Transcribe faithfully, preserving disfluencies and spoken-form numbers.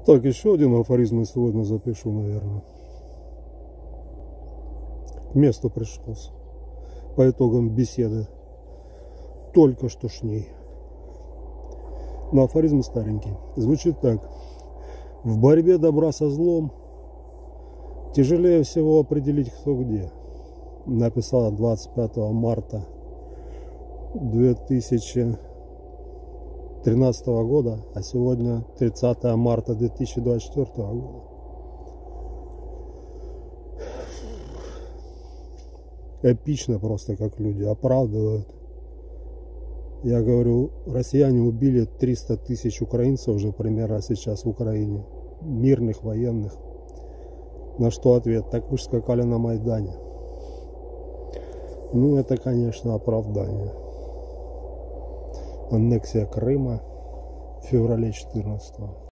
Так, еще один афоризм я сегодня запишу, наверное. К месту пришелся. По итогам беседы. Только что с ней. Но афоризм старенький. Звучит так. В борьбе добра со злом тяжелее всего определить, кто где. Написала двадцать пятого марта две тысячи тринадцатого года, а сегодня тридцатое марта две тысячи двадцать четвёртого года. Эпично просто, как люди оправдывают. Я говорю, россияне убили триста тысяч украинцев уже примерно сейчас в Украине. Мирных, военных. На что ответ? Так вы же скакали на Майдане. Ну, это, конечно, оправдание. Аннексия Крыма в феврале четырнадцатого.